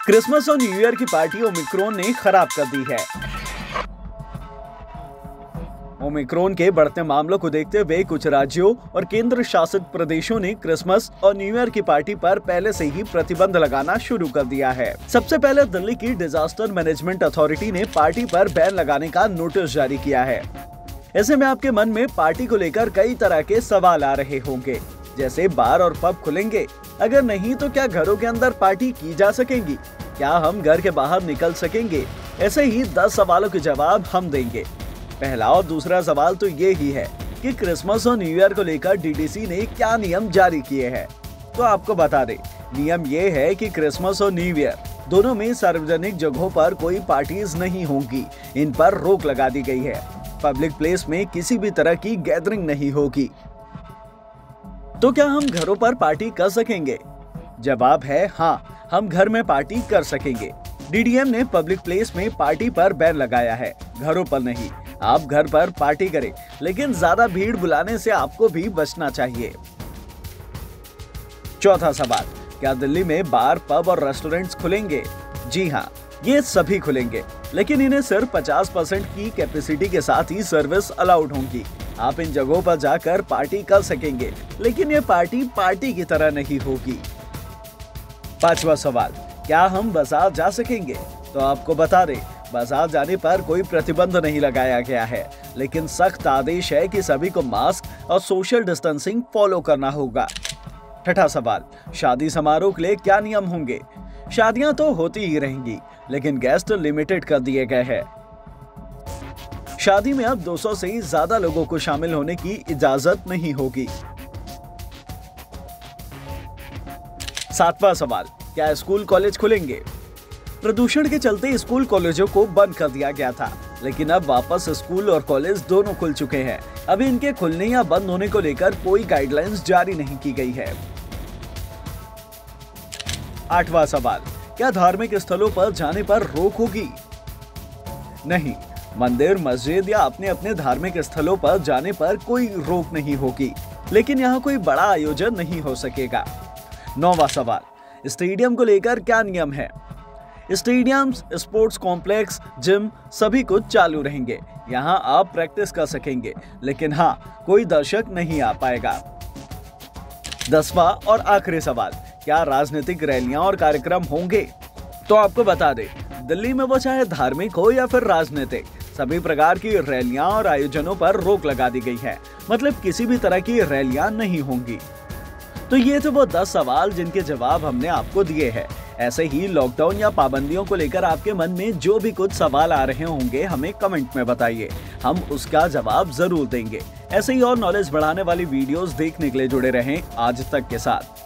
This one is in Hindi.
क्रिसमस और न्यू ईयर की पार्टी ओमिक्रॉन ने खराब कर दी है। ओमिक्रॉन के बढ़ते मामलों को देखते हुए कुछ राज्यों और केंद्र शासित प्रदेशों ने क्रिसमस और न्यू ईयर की पार्टी पर पहले से ही प्रतिबंध लगाना शुरू कर दिया है। सबसे पहले दिल्ली की डिजास्टर मैनेजमेंट अथॉरिटी ने पार्टी पर बैन लगाने का नोटिस जारी किया है। ऐसे में आपके मन में पार्टी को लेकर कई तरह के सवाल आ रहे होंगे, जैसे बार और पब खुलेंगे? अगर नहीं तो क्या घरों के अंदर पार्टी की जा सकेगी? क्या हम घर के बाहर निकल सकेंगे? ऐसे ही 10 सवालों के जवाब हम देंगे। पहला और दूसरा सवाल तो ये ही है कि क्रिसमस और न्यू ईयर को लेकर डीडीसी ने क्या नियम जारी किए हैं। तो आपको बता दें, नियम ये है कि क्रिसमस और न्यू ईयर दोनों में सार्वजनिक जगहों पर कोई पार्टीज नहीं होंगी। इन पर रोक लगा दी गई है। पब्लिक प्लेस में किसी भी तरह की गैदरिंग नहीं होगी। तो क्या हम घरों पर पार्टी कर सकेंगे? जवाब है हाँ, हम घर में पार्टी कर सकेंगे। डीडीएम ने पब्लिक प्लेस में पार्टी पर बैन लगाया है, घरों पर नहीं। आप घर पर पार्टी करें, लेकिन ज्यादा भीड़ बुलाने से आपको भी बचना चाहिए। चौथा सवाल, क्या दिल्ली में बार, पब और रेस्टोरेंट्स खुलेंगे? जी हाँ, ये सभी खुलेंगे, लेकिन इन्हें सिर्फ 50% की कैपेसिटी के साथ ही सर्विस अलाउड होंगी। आप इन जगहों पर जाकर पार्टी कर सकेंगे, लेकिन ये पार्टी की तरह नहीं होगी। पांचवा सवाल, क्या हम बाजार जा सकेंगे? तो आपको बता दें, बाजार जाने पर कोई प्रतिबंध नहीं लगाया गया है, लेकिन सख्त आदेश है कि सभी को मास्क और सोशल डिस्टेंसिंग फॉलो करना होगा। छठा सवाल, शादी समारोह के लिए क्या नियम होंगे? शादियां तो होती ही रहेंगी, लेकिन गेस्ट लिमिटेड कर दिए गए हैं। शादी में अब 200 से ज्यादा लोगों को शामिल होने की इजाजत नहीं होगी। सातवां सवाल, क्या स्कूल कॉलेज खुलेंगे? प्रदूषण के चलते स्कूल कॉलेजों को बंद कर दिया गया था, लेकिन अब वापस स्कूल और कॉलेज दोनों खुल चुके हैं। अभी इनके खुलने या बंद होने को लेकर कोई गाइडलाइंस जारी नहीं की गई है। आठवां सवाल, क्या धार्मिक स्थलों पर जाने पर रोक होगी? नहीं, मंदिर, मस्जिद या अपने अपने धार्मिक स्थलों पर जाने पर कोई रोक नहीं होगी, लेकिन यहाँ कोई बड़ा आयोजन नहीं हो सकेगा। नौवां सवाल, स्टेडियम को लेकर क्या नियम है? स्टेडियम्स, स्पोर्ट्स कॉम्प्लेक्स, जिम सभी कुछ चालू रहेंगे। यहाँ आप प्रैक्टिस कर सकेंगे, लेकिन हाँ, कोई दर्शक नहीं आ पाएगा। 10वां और आखिरी सवाल, क्या राजनीतिक रैलियां और कार्यक्रम होंगे? तो आपको बता दें, दिल्ली में वो चाहे धार्मिक हो या फिर राजनीतिक, सभी प्रकार की रैलियां और आयोजनों पर रोक लगा दी गई है। मतलब किसी भी तरह की रैलियां नहीं होंगी। तो ये थे वो 10 सवाल जिनके जवाब हमने आपको दिए हैं। ऐसे ही लॉकडाउन या पाबंदियों को लेकर आपके मन में जो भी कुछ सवाल आ रहे होंगे, हमें कमेंट में बताइए, हम उसका जवाब जरूर देंगे। ऐसे ही और नॉलेज बढ़ाने वाली वीडियोस देखने के लिए जुड़े रहें आज तक के साथ।